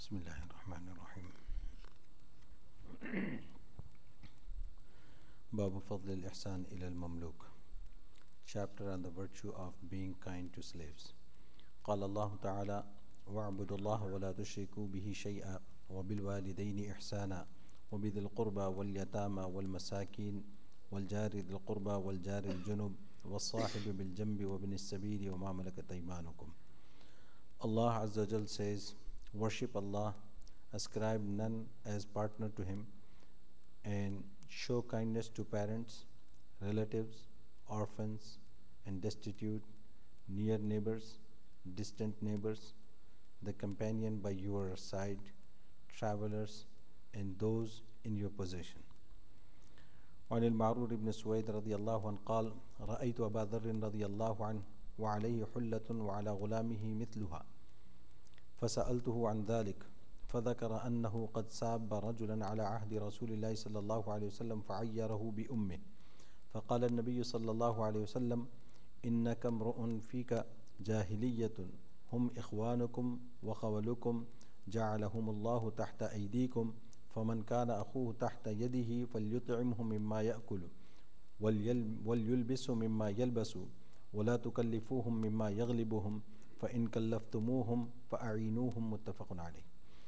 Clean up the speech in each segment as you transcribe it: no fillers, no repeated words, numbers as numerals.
بسم اللہ الرحمن الرحیم. باب فضل الاحسان الى المملوک. Chapter on the virtue of being kind to slaves. قال الله تعالى واعبدوا الله ولا تشركوا به شيئا وبالوالدين إحسانا وبذي القربى واليتامى والمساكين والجار ذي القربى والجار الجنب والصاحب بالجنب وابن السبيل وما ملكت أيمانكم. Allah Azza wa Jal says, worship Allah, ascribe none as partner to Him, and show kindness to parents, relatives, orphans, and destitute, near neighbors, distant neighbors, the companion by your side, travelers, and those in your possession. وعن المعرور بن سويد رضي الله عنه قال رأيت أبا ذر رضي الله عنه وعليه حلة وعلى غلامه مثلها فسألته عن ذلك فذكر أنه قد ساب رجلا على عهد رسول الله صلى الله عليه وسلم فعيره بأمه فقال النبي صلى الله عليه وسلم إنك امرؤ فيك جاهلية هم إخوانكم وخولكم جعلهم الله تحت أيديكم فمن كان أخوه تحت يده فليطعمه مما يأكل وليلبسه مما يلبس ولا تكلفوهم مما يغلبهم فإن كلفتموهم فأعينوهم متفق عليه.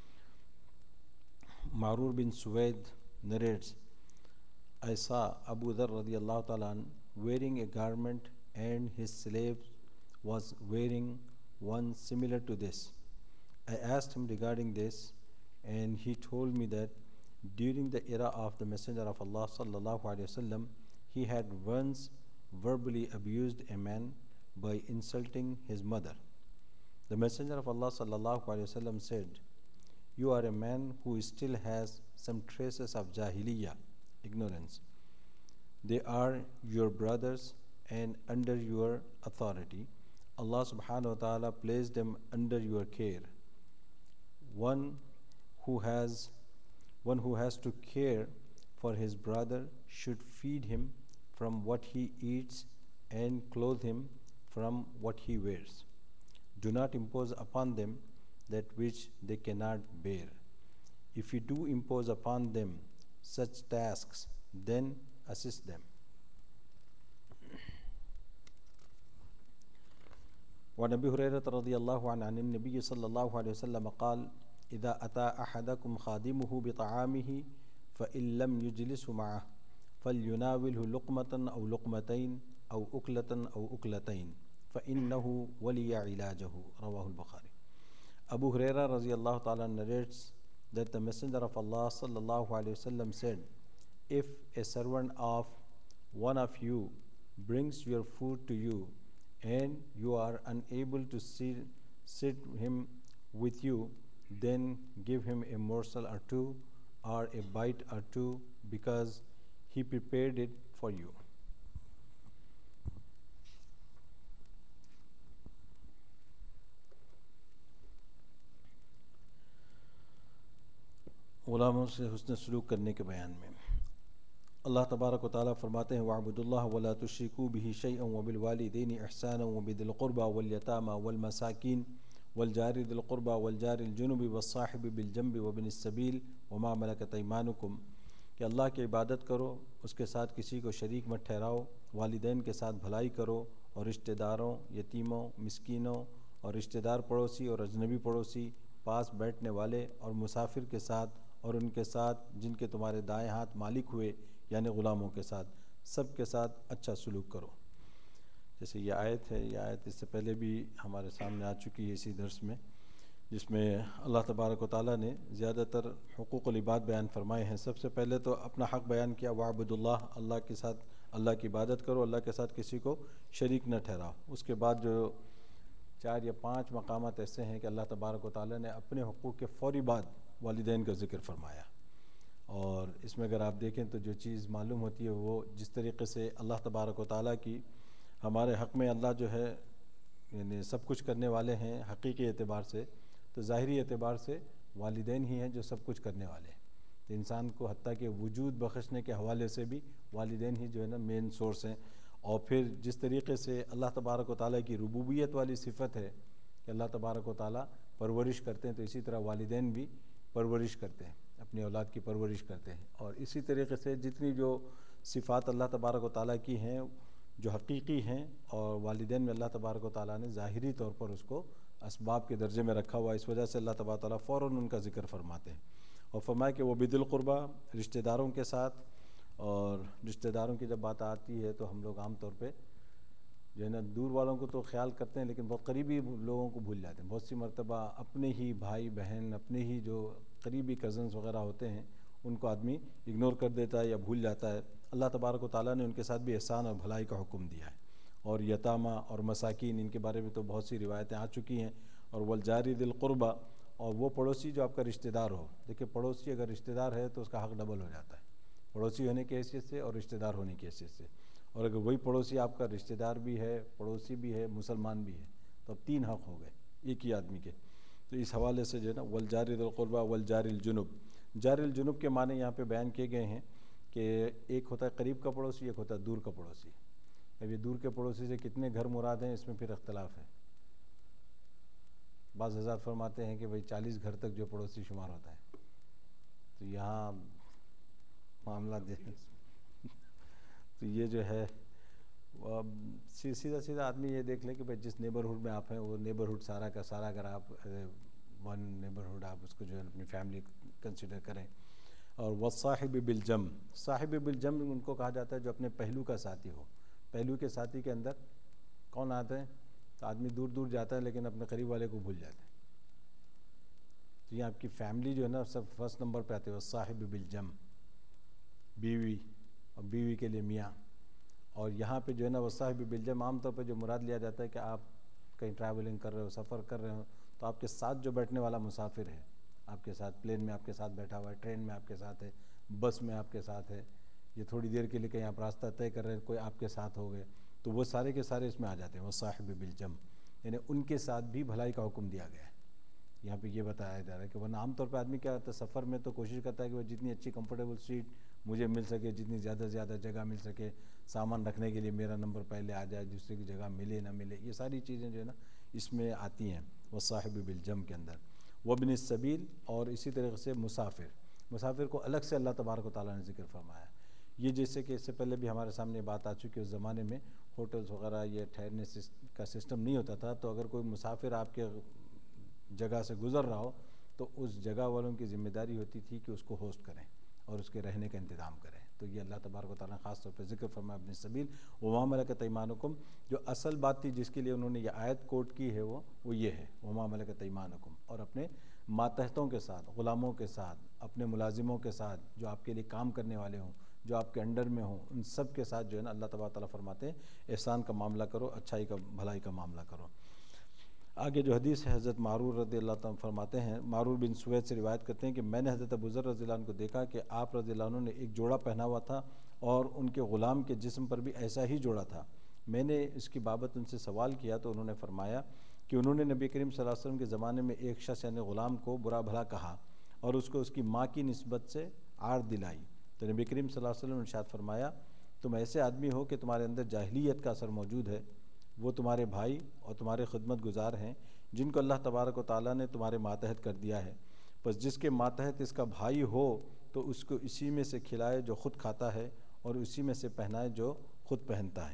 Ma'rur bin Suwaid narrates, I saw Abu Dharr radiallahu ta'ala wearing a garment and his slave was wearing one similar to this. I asked him regarding this and he told me that during the era of the Messenger of Allah sallallahu alaihi wasallam he had once verbally abused a man by insulting his mother. The Messenger of Allah sallallahu alaihi wasallam said, you are a man who still has some traces of jahiliyyah, ignorance. They are your brothers and under your authority. Allah subhanahu wa ta'ala placed them under your care. One who has to care for his brother should feed him from what he eats and clothe him from what he wears. Do not impose upon them that which they cannot bear. If you do impose upon them such tasks, then assist them. وعن أبي هريرة رضي الله عنه عن النبي صلى الله عليه وسلم قال إذا أتى أحدكم خادمه بطعامه فإن لم يجلس معه فليناوله لقمة أو لقمتين أو أكلة أو أكلتين فإنه ولي علاجه. رواه البخاري. Abu Huraira radiallahu ta'ala narrates that the Messenger of Allah sallallahu alayhi wasallam said, if a servant of one of you brings your food to you and you are unable to sit him with you, then give him a morsel or two or a bite or two because he prepared it for you. غلاموں سے حسن سلوک کرنے کے بیان میں اللہ تبارک و تعالیٰ فرماتے ہیں وَاعْبُدُوا اللَّهَ وَلَا تُشْرِكُوا بِهِ شَيْئًا وَبِالْوَالِدَيْنِ إِحْسَانًا وَبِذِي الْقُرْبَى وَالْيَتَامَى وَالْمَسَاكِينِ وَالْجَارِ ذِي الْقُرْبَى وَالْجَارِ الْجُنُبِ وَالصَّاحِبِ بِالْجَنبِ وَابْنِ السَّبِيلِ وَمَا مَلَكَتْ أَيْمَانُكُمْ کہ اللہ کی عبادت کرو، اس کے ساتھ کسی کو شریک مت ٹھہراؤ، والدین کے ساتھ بھلائی کرو اور رشتہ داروں، یتیموں، مسکینوں اور رشتہ دار پڑوسی اور اجنبی پڑوسی، پاس بیٹھنے والے اور مسافر کے ساتھ اور ان کے ساتھ جن کے تمہارے دائیں ہاتھ مالک ہوئے یعنی غلاموں کے ساتھ، سب کے ساتھ اچھا سلوک کرو. جیسے یہ آیت ہے، یہ آیت اس سے پہلے بھی ہمارے سامنے آ چکی ہے اسی درس میں، جس میں اللہ تبارک و تعالیٰ نے زیادہ تر حقوق العباد بیان فرمائے ہیں. سب سے پہلے تو اپنا حق بیان کیا، وَاعْبُدُوا اللَّهَ، اللہ کے ساتھ اللہ کی عبادت کرو، اللہ کے ساتھ کسی کو شریک نہ ٹھہراؤ. اس کے بعد جو 4 یا 5 مقامات ایسے ہیں کہ اللہ تبارک و تعالیٰ نے اپنے حقوق کے فوری بعد والدین کا ذکر فرمایا. اور اس میں اگر آپ دیکھیں تو جو چیز معلوم ہوتی ہے وہ جس طریقے سے اللہ تبارک و تعالیٰ کی ہمارے حق میں اللہ جو ہے یعنی سب کچھ کرنے والے ہیں حقیقی اعتبار سے، تو ظاہری اعتبار سے والدین ہی ہیں جو سب کچھ کرنے والے ہیں. تو انسان کو حتیٰ کہ وجود بخشنے کے حوالے سے بھی والدین ہی جو ہے نا مین سورس ہیں. اور پھر جس طریقے سے اللہ تبارک و تعالیٰ کی ربوبیت والی صفت ہے کہ اللہ تبارک و تعالیٰ پرورش کرتے ہیں تو اسی طرح والدین بھی پرورش کرتے ہیں، اپنی اولاد کی پرورش کرتے ہیں. اور اسی طریقے سے جتنی جو صفات اللہ تبارک و تعالیٰ کی ہیں جو حقیقی ہیں، اور والدین میں اللہ تبارک و تعالیٰ نے ظاہری طور پر اس کو اسباب کے درجے میں رکھا ہوا ہے، اس وجہ سے اللہ تبارک و تعالیٰ فوراً ان کا ذکر فرماتے ہیں. اور فرمایا کہ وہ بِذِی القربیٰ، رشتہ داروں کے ساتھ. اور رشتہ داروں کی جب بات آتی ہے تو ہم لوگ عام طور پہ جو ہے نا دور والوں کو تو خیال کرتے ہیں، لیکن بہت قریبی لوگوں کو بھول جاتے ہیں. بہت سی مرتبہ اپنے ہی بھائی بہن، اپنے ہی جو قریبی کزنز وغیرہ ہوتے ہیں ان کو آدمی اگنور کر دیتا ہے یا بھول جاتا ہے. اللہ تبارک و تعالیٰ نے ان کے ساتھ بھی احسان اور بھلائی کا حکم دیا ہے. اور یتامہ اور مساکین، ان کے بارے میں تو بہت سی روایتیں آ چکی ہیں. اور والجاری ذی القربیٰ، اور وہ پڑوسی جو آپ کا رشتہ دار ہو. دیکھیں پڑوسی اگر رشتہ دار ہے تو اس کا حق ڈبل ہو جاتا ہے، پڑوسی ہونے کی حیثیت سے اور رشتہ دار ہونے کی حیثیت سے. اور اگر وہی پڑوسی آپ کا رشتہ دار بھی ہے، پڑوسی بھی ہے، مسلمان بھی ہے، تو اب 3 حق ہو گئے ایک ہی آدمی کے. تو اس حوالے سے جو ہے نا والجاری ذی القربیٰ والجاری الجنب. جار الجنب کے معنی یہاں پہ بیان کیے گئے ہیں کہ ایک ہوتا ہے قریب کا پڑوسی، ایک ہوتا ہے دور کا پڑوسی. اب یہ دور کے پڑوسی سے کتنے گھر مراد ہیں، اس میں پھر اختلاف ہے. بعض حضرات فرماتے ہیں کہ بھئی 40 گھر تک جو پڑوسی شمار ہوتا ہے. تو یہاں معاملہ تو یہ جو ہے سیدھا آدمی یہ دیکھ لے کہ بھئی جس نیبرہڈ میں آپ ہیں وہ نیبرہڈ سارا کا سارا، اگر آپ ون نیبرہڈ آپ اس کو جو ہے اپنی فیملی کنسیڈر کریں. اور والصاحب بالجنب، صاحب بالجنب ان کو کہا جاتا ہے جو اپنے پہلو کا ساتھی ہو. پہلو کے ساتھی کے اندر کون آتے ہیں؟ تو آدمی دور دور جاتا ہے لیکن اپنے قریب والے کو بھول جاتے ہیں. تو یہ آپ کی فیملی جو ہے نا سب فرسٹ نمبر پہ آتے ہیں. والصاحب بالجنب، بیوی، اور بیوی کے لیے میاں. اور یہاں پہ جو ہے نا والصاحب بالجنب عام طور پہ جو مراد لیا جاتا ہے کہ آپ کہیں ٹریولنگ کر رہے ہو، سفر کر رہے ہو، تو آپ کے ساتھ جو بیٹھنے والا مسافر ہے، آپ کے ساتھ پلین میں آپ کے ساتھ بیٹھا ہوا ہے، ٹرین میں آپ کے ساتھ ہے، بس میں آپ کے ساتھ ہے، یہ تھوڑی دیر کے لیے کہیں آپ راستہ طے کر رہے ہیں، کوئی آپ کے ساتھ ہو گئے، تو وہ سارے کے سارے اس میں آ جاتے ہیں. وہ صاحب بالجنب، یعنی ان کے ساتھ بھی بھلائی کا حکم دیا گیا ہے. یہاں پہ یہ بتایا جا رہا ہے کہ ورنہ عام طور پہ آدمی کیا ہوتا ہے سفر میں تو کوشش کرتا ہے کہ وہ جتنی اچھی کمفرٹیبل سیٹ مجھے مل سکے، جتنی زیادہ سے زیادہ جگہ مل سکے، سامان رکھنے کے لیے میرا نمبر پہلے آ جائے، دوسرے کی جگہ ملے نہ ملے، یہ ساری چیزیں جو ہے نا اس میں آتی ہیں وہ صاحب بالجنب کے اندر. وابن السبیل، اور اسی طریقے سے مسافر کو الگ سے اللہ تبارک و تعالیٰ نے ذکر فرمایا. یہ جیسے کہ اس سے پہلے بھی ہمارے سامنے بات آ چکی ہے، اس زمانے میں ہوٹلز وغیرہ یہ ٹھہرنے کا سسٹم نہیں ہوتا تھا، تو اگر کوئی مسافر آپ کے جگہ سے گزر رہا ہو تو اس جگہ والوں کی ذمہ داری ہوتی تھی کہ اس کو ہوسٹ کریں اور اس کے رہنے کا انتظام کریں. تو یہ اللہ تبارک و تعالیٰ نے خاص طور پہ ذکر فرمایا ابن السبیل. وما ملکت ایمانکم، جو اصل بات تھی جس کے لیے انہوں نے یہ آیت کوٹ کی ہے وہ یہ ہے وما ملکت ایمانکم، اور اپنے ماتحتوں کے ساتھ، غلاموں کے ساتھ، اپنے ملازموں کے ساتھ جو آپ کے لیے کام کرنے والے ہوں، جو آپ کے انڈر میں ہوں، ان سب کے ساتھ جو ہے نا اللہ تبارک و تعالیٰ فرماتے ہیں احسان کا معاملہ کرو، اچھائی کا، بھلائی کا معاملہ کرو. آگے جو حدیث ہے حضرت معرور رضی اللہ تعالیٰ فرماتے ہیں، معرور بن سوید سے روایت کرتے ہیں کہ میں نے حضرت ابو ذر رضی اللہ عنہ کو دیکھا کہ آپ رضی اللہ عنہ نے ایک جوڑا پہنا ہوا تھا اور ان کے غلام کے جسم پر بھی ایسا ہی جوڑا تھا. میں نے اس کی بابت ان سے سوال کیا تو انہوں نے فرمایا کہ انہوں نے نبی کریم صلی اللہ علیہ وسلم کے زمانے میں ایک شخص یعنی غلام کو برا بھلا کہا اور اس کو اس کی ماں کی نسبت سے عار دلائی. تو نبی کریم صلی اللہ علیہ وسلم نے ارشاد فرمایا تم ایسے آدمی ہو کہ تمہارے اندر جاہلیت کا اثر موجود ہے. وہ تمہارے بھائی اور تمہارے خدمت گزار ہیں جن کو اللہ تبارک و تعالیٰ نے تمہارے ماتحت کر دیا ہے. بس جس کے ماتحت اس کا بھائی ہو تو اس کو اسی میں سے کھلائے جو خود کھاتا ہے اور اسی میں سے پہنائے جو خود پہنتا ہے.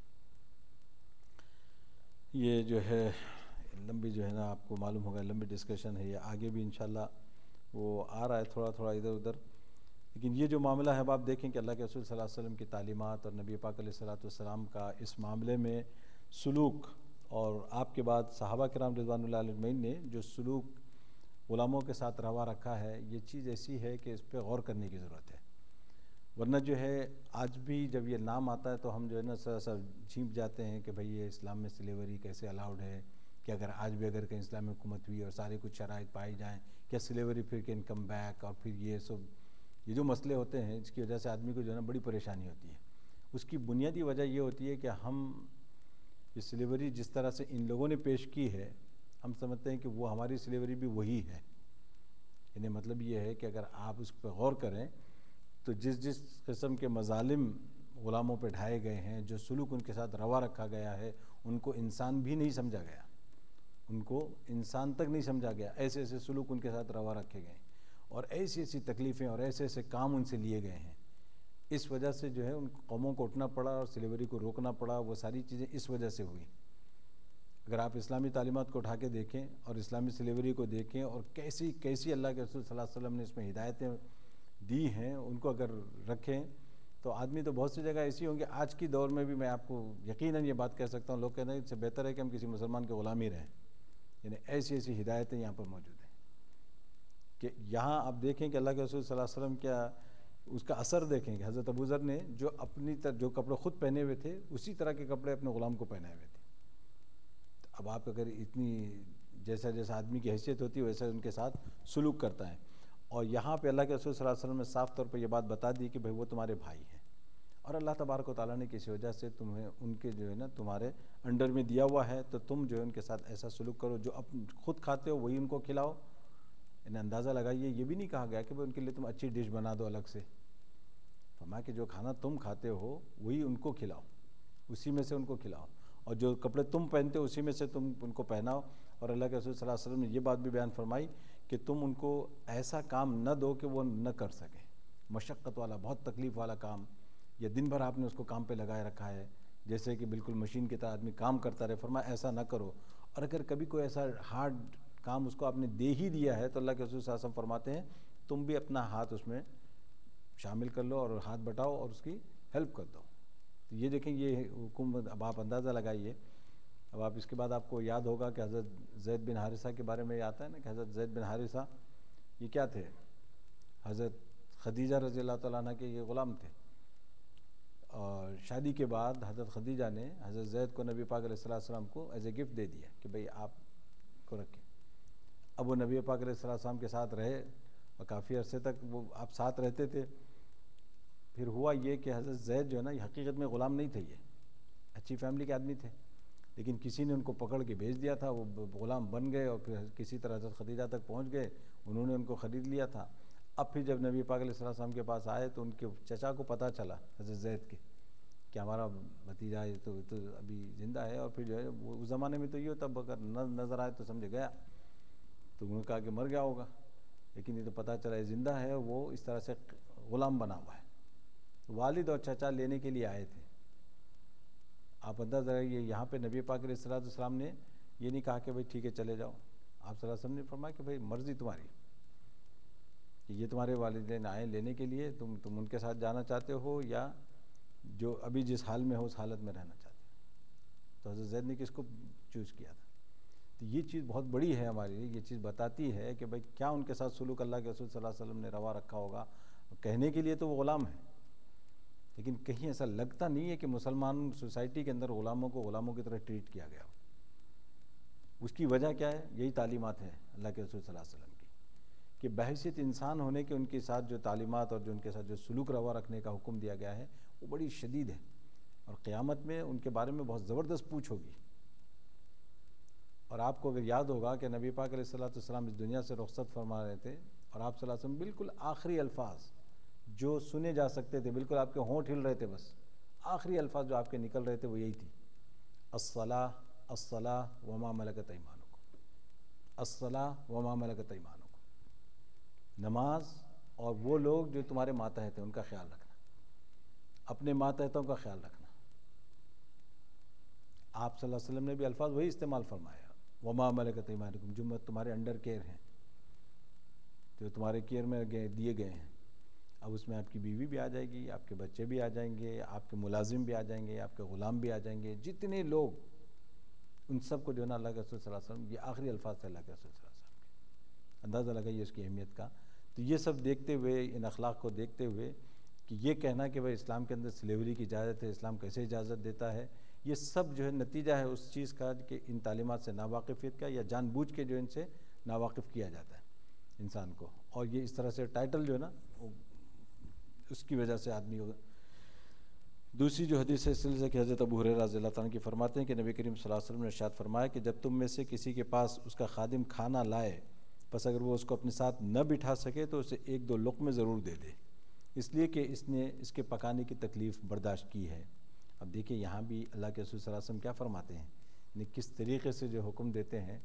یہ جو ہے لمبی جو ہے نا آپ کو معلوم ہوگا لمبی ڈسکشن ہے، یہ آگے بھی انشاءاللہ وہ آ رہا ہے تھوڑا تھوڑا ادھر ادھر. لیکن یہ جو معاملہ ہے اب آپ دیکھیں کہ اللہ کے رسول صلی اللہ علیہ وسلم کی تعلیمات اور نبی پاک علیہ الصلوۃ والسلام کا اس معاملے میں سلوک، اور آپ کے بعد صحابہ کرام رضوان اللہ علیہ اجمعین نے جو سلوک غلاموں کے ساتھ روا رکھا ہے، یہ چیز ایسی ہے کہ اس پہ غور کرنے کی ضرورت ہے. ورنہ جو ہے آج بھی جب یہ نام آتا ہے تو ہم جو ہے نا سر جھینپ جاتے ہیں کہ بھئی یہ اسلام میں سلیوری کیسے الاؤڈ ہے، کہ اگر آج بھی اگر کہیں اسلام میں حکومت ہوئی اور سارے کچھ شرائط پائی جائیں کیا سلیوری پھر کین کم بیک، اور پھر یہ سب یہ جو مسئلے ہوتے ہیں جس کی وجہ سے آدمی کو جو ہے نا بڑی پریشانی ہوتی ہے. اس کی بنیادی وجہ یہ ہوتی ہے کہ ہم یہ سلیوری جس طرح سے ان لوگوں نے پیش کی ہے ہم سمجھتے ہیں کہ وہ ہماری سلیوری بھی وہی ہے. یعنی مطلب یہ ہے کہ اگر آپ اس پہ غور کریں تو جس قسم کے مظالم غلاموں پہ ڈھائے گئے ہیں، جو سلوک ان کے ساتھ روا رکھا گیا ہے، ان کو انسان بھی نہیں سمجھا گیا. ان کو انسان تک نہیں سمجھا گیا، ایسے ایسے سلوک ان کے ساتھ روا رکھے گئے اور ایسی ایسی تکلیفیں اور ایسے ایسے کام ان سے لیے گئے ہیں. اس وجہ سے جو ہے ان قوموں کو اٹھنا پڑا اور سلیوری کو روکنا پڑا. وہ ساری چیزیں اس وجہ سے ہوئی. اگر آپ اسلامی تعلیمات کو اٹھا کے دیکھیں اور اسلامی سلیوری کو دیکھیں اور کیسی کیسی اللہ کے رسول صلی اللہ علیہ وسلم نے اس میں ہدایتیں دی ہیں، ان کو اگر رکھیں تو آدمی تو بہت سی جگہ ایسی ہوں گے. آج کی دور میں بھی میں آپ کو یقیناً یہ بات کہہ سکتا ہوں، لوگ کہتے ہیں اس سے بہتر ہے کہ ہم کسی مسلمان کے غلام ہی رہیں. یعنی ایسی ایسی ہدایتیں یہاں پر موجود ہیں کہ یہاں آپ دیکھیں کہ اللہ کے رسول صلی اللہ علیہ وسلم کیا اس کا اثر دیکھیں کہ حضرت ابو ذر نے جو جو کپڑے خود پہنے ہوئے تھے اسی طرح کے کپڑے اپنے غلام کو پہنائے ہوئے تھے. اب آپ اگر اتنی جیسا جیسا آدمی کی حیثیت ہوتی ہے ویسا ان کے ساتھ سلوک کرتا ہے. اور یہاں پہ اللہ کے رسول صلی اللہ علیہ وسلم نے صاف طور پہ یہ بات بتا دی کہ بھئی وہ تمہارے بھائی ہیں اور اللہ تبارک و تعالیٰ نے کسی وجہ سے تمہیں ان کے جو ہے نا تمہارے انڈر میں دیا ہوا ہے، تو تم جو ہے ان کے ساتھ ایسا سلوک کرو جو خود کھاتے ہو وہی ان کو کھلاؤ. انہیں اندازہ لگائیے، یہ بھی نہیں کہا گیا کہ ان کے لیے تم اچھی ڈش بنا دو الگ سے. فرمایا کہ جو کھانا تم کھاتے ہو وہی ان کو کھلاؤ، اسی میں سے ان کو کھلاؤ، اور جو کپڑے تم پہنتے ہو اسی میں سے تم ان کو پہناؤ. اور اللہ کے رسول صلی اللہ علیہ وسلم نے یہ بات بھی بیان فرمائی کہ تم ان کو ایسا کام نہ دو کہ وہ نہ کر سکیں، مشقت والا بہت تکلیف والا کام، یا دن بھر آپ نے اس کو کام پہ لگائے رکھا ہے جیسے کہ بالکل مشین کی طرح آدمی کام کرتا رہے. فرمایا ایسا نہ کرو. اور اگر کبھی کوئی ایسا ہارڈ کام اس کو آپ نے دے ہی دیا ہے تو اللہ کے رسول صلی اللہ علیہ وسلم فرماتے ہیں تم بھی اپنا ہاتھ اس میں شامل کر لو اور ہاتھ بٹاؤ اور اس کی ہیلپ کر دو. تو یہ دیکھیں یہ حکومت. اب آپ اندازہ لگائیے. اب آپ اس کے بعد آپ کو یاد ہوگا کہ حضرت زید بن حارثہ کے بارے میں آتا ہے نا کہ حضرت زید بن حارثہ یہ کیا تھے؟ حضرت خدیجہ رضی اللہ تعالیٰ عنہ کے یہ غلام تھے. اور شادی کے بعد حضرت خدیجہ نے حضرت زید کو نبی پاک علیہ السلام کو ایز اے گفٹ دے دیا کہ بھئی آپ کو رکھیں. اب وہ نبی پاک علیہ السلام کے ساتھ رہے اور کافی عرصے تک وہ آپ ساتھ رہتے تھے. پھر ہوا یہ کہ حضرت زید جو ہے نا یہ حقیقت میں غلام نہیں تھے، یہ اچھی فیملی کے آدمی تھے، لیکن کسی نے ان کو پکڑ کے بھیج دیا تھا. وہ غلام بن گئے اور پھر کسی طرح حضرت خدیجہ تک پہنچ گئے، انہوں نے ان کو خرید لیا تھا. اب پھر جب نبی پاک علیہ السلام کے پاس آئے تو ان کے چچا کو پتہ چلا حضرت زید کے کہ ہمارا بھتیجا ہے تو ابھی زندہ ہے. اور پھر جو ہے وہ اس زمانے میں تو یہ ہوتا اگر نظر آئے تو سمجھ گیا، تو انہوں نے کہا کہ مر گیا ہوگا، لیکن یہ تو پتہ چلا یہ زندہ ہے اور وہ اس طرح سے غلام بنا ہوا ہے. والد اور چچا لینے کے لیے آئے تھے. آپ اندازہ لگائیے یہاں پہ نبی پاک علیہ السلام نے یہ نہیں کہا کہ بھئی ٹھیک ہے چلے جاؤ. آپ صلی اللہ علیہ وسلم نے فرمایا کہ بھئی مرضی تمہاری، کہ یہ تمہارے والدین آئے لینے کے لیے، تم ان کے ساتھ جانا چاہتے ہو یا جو ابھی جس حال میں ہو اس حالت میں رہنا چاہتے ہو. تو حضرت زید نے کس کو چوز کیا تھا. تو یہ چیز بہت بڑی ہے ہمارے لیے. یہ چیز بتاتی ہے کہ بھئی کیا ان کے ساتھ سلوک اللہ کے رسول صلی اللہ علیہ وسلم نے روا رکھا ہوگا. کہنے کے لیے تو وہ غلام ہیں، لیکن کہیں ایسا لگتا نہیں ہے کہ مسلمان سوسائٹی کے اندر غلاموں کو غلاموں کی طرح ٹریٹ کیا گیا ہو. اس کی وجہ کیا ہے؟ یہی تعلیمات ہے اللہ کے رسول صلی اللہ علیہ وسلم کی کہ بحیثیت انسان ہونے کے ان کے ساتھ جو تعلیمات اور جو ان کے ساتھ جو سلوک روا رکھنے کا حکم دیا گیا ہے وہ بڑی شدید ہے. اور قیامت میں ان کے بارے میں بہت زبردست پوچھ ہوگی. اور آپ کو اگر یاد ہوگا کہ نبی پاک علیہ السلام اس دنیا سے رخصت فرما رہے تھے اور آپ صلی اللہ علیہ وسلم بالکل آخری الفاظ جو سنے جا سکتے تھے، بالکل آپ کے ہونٹ ہل رہے تھے، بس آخری الفاظ جو آپ کے نکل رہے تھے وہ یہی تھی، الصلاۃ الصلاۃ وما ملکت ایمانکم، الصلاۃ وما ملکت ایمانکم. نماز اور وہ لوگ جو تمہارے ماتحت ہیں ان کا خیال رکھنا، اپنے ماتحتوں کا خیال رکھنا. آپ صلی اللہ علیہ وسلم نے بھی الفاظ وہی استعمال فرمایا، وما ملکت ایمانکم، جو تمہارے انڈر کیئر ہیں، جو تمہارے کیئر میں دیے گئے ہیں. اب اس میں آپ کی بیوی بھی آ جائے گی، آپ کے بچے بھی آ جائیں گے، آپ کے ملازم بھی آ جائیں گے، آپ کے غلام بھی آ جائیں گے، جتنے لوگ، ان سب کو جو ہے نا اللہ کے رسول صلی اللہ علیہ وسلم، یہ آخری الفاظ تھے اللہ کے رسول صلی اللہ علیہ وسلم کے. اندازہ لگائیے اس کی اہمیت کا. تو یہ سب دیکھتے ہوئے، ان اخلاق کو دیکھتے ہوئے کہ یہ کہنا کہ بھائی اسلام کے اندر سلیوری کی اجازت ہے، اسلام کیسے اجازت دیتا ہے، یہ سب جو ہے نتیجہ ہے اس چیز کا کہ ان تعلیمات سے ناواقفیت کا، یا جان بوجھ کے جو ان سے ناواقف کیا جاتا ہے انسان کو. اور یہ اس طرح سے ٹائٹل جو ہے نا اس کی وجہ سے آدمی ہوگا. دوسری جو حدیث ہے سلسلہ کہ حضرت ابو ہریرہ رضی اللہ تعالیٰ عنہ کی فرماتے ہیں کہ نبی کریم صلی اللہ علیہ وسلم نے ارشاد فرمایا کہ جب تم میں سے کسی کے پاس اس کا خادم کھانا لائے، پس اگر وہ اس کو اپنے ساتھ نہ بٹھا سکے تو اسے 1-2 لقمے ضرور دے دے، اس لیے کہ اس نے اس کے پکانے کی تکلیف برداشت کی ہے. اب دیکھیں یہاں بھی اللہ کے رسول صلی اللہ علیہ وسلم کیا فرماتے ہیں، یعنی کس طریقے سے جو حکم دیتے ہیں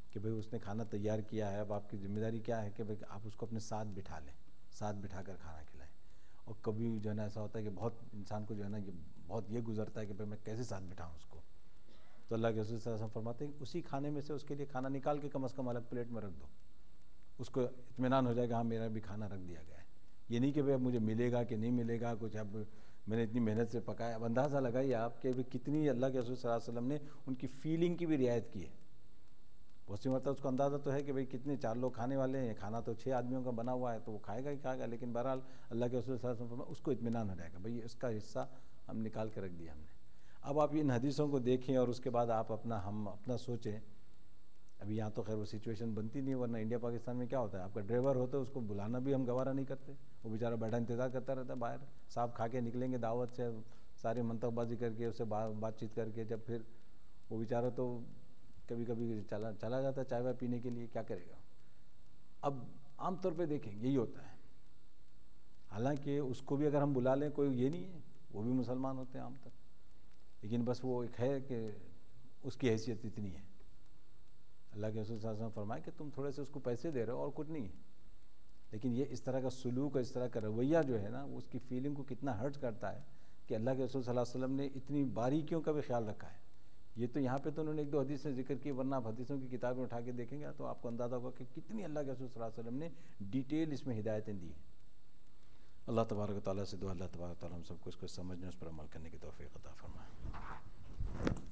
کہ بھئی اس نے کھانا تیار کیا ہے، اب آپ کی ذمہ داری کیا ہے کہ بھئی آپ اس کو اپنے ساتھ بٹھا لیں، ساتھ بٹھا کر کھانا کھلائیں۔ اور کبھی جو ہے نا ایسا ہوتا ہے کہ بہت انسان کو جو ہے نا بہت یہ گزرتا ہے کہ بھئی میں کیسے ساتھ بٹھاؤں اس کو، تو اللہ کے رسول صلی اللہ علیہ وسلم فرماتے ہیں کہ اسی کھانے میں سے اس کے لیے کھانا نکال کے کم از کم الگ پلیٹ میں رکھ دو، اس کو اطمینان ہو جائے گا ہاں میرا بھی کھانا رکھ دیا گیا ہے۔ یہ نہیں کہ بھئی اب مجھے ملے گا کہ نہیں ملے گا کچھ، اب میں نے اتنی محنت سے پکایا۔ اب اندازہ لگائیے آپ کہ کتنی اللہ کے رسول صلی اللہ علیہ وسلم نے ان کی فیلنگ کی بھی رعایت کی ہے۔ بہت سی مرتبہ اس کو اندازہ تو ہے کہ بھئی کتنے 4 لوگ کھانے والے ہیں، کھانا تو 6 آدمیوں کا بنا ہوا ہے تو وہ کھائے گا ہی کھائے گا، لیکن بہرحال اللہ کے رسول صلی اللہ علیہ وسلم فرمایا اس کو اطمینان ہو جائے گا بھئی اس کا حصہ ہم نکال کے رکھ دیا ہم نے۔ اب آپ ان حدیثوں کو دیکھیں اور اس کے بعد آپ اپنا سوچیں۔ ابھی یہاں تو خیر وہ سچویشن بنتی نہیں ہے، ورنہ انڈیا پاکستان میں کیا ہوتا ہے، آپ کا ڈرائیور ہوتا ہے اس کو بلانا بھی ہم گوارہ نہیں کرتے، وہ بیچارہ بیٹھا انتظار کرتا رہتا ہے باہر، صاحب کھا کے نکلیں گے دعوت سے، ساری منطق بازی کر کے اس سے بات چیت کر کے، جب پھر وہ بیچارہ تو کبھی کبھی چلا جاتا ہے چائے وائے پینے کے لیے، کیا کرے گا۔ اب عام طور پہ دیکھیں یہی ہوتا ہے، حالانکہ اس کو بھی اگر ہم بلا لیں کوئی یہ نہیں ہے، وہ بھی مسلمان ہوتے ہیں عام طور، لیکن بس وہ ایک ہے کہ اس کی حیثیت اتنی ہے۔ اللہ کے رسول صلی اللہ علیہ وسلم فرمائے کہ تم تھوڑے سے اس کو پیسے دے رہے ہو اور کچھ نہیں ہے، لیکن یہ اس طرح کا سلوک اور اس طرح کا رویہ جو ہے نا وہ اس کی فیلنگ کو کتنا ہرٹ کرتا ہے کہ اللہ کے رسول صلی اللہ علیہ وسلم نے اتنی باریکیوں کا بھی خیال رکھا ہے۔ یہ تو یہاں پہ تو انہوں نے 1-2 حدیثیں ذکر کی، ورنہ آپ حدیثوں کی کتابیں اٹھا کے دیکھیں گے تو آپ کو اندازہ ہوگا کہ کتنی اللہ کے رسول صلی اللہ علیہ وسلم نے ڈیٹیل اس میں ہدایتیں دی ہیں۔ اللہ تبارک و تعالیٰ سے دعا اللہ تبارک و تعالیٰ ہم سب کو اس کو سمجھنے اس پر عمل کرنے کی توفیق عطا فرمائے۔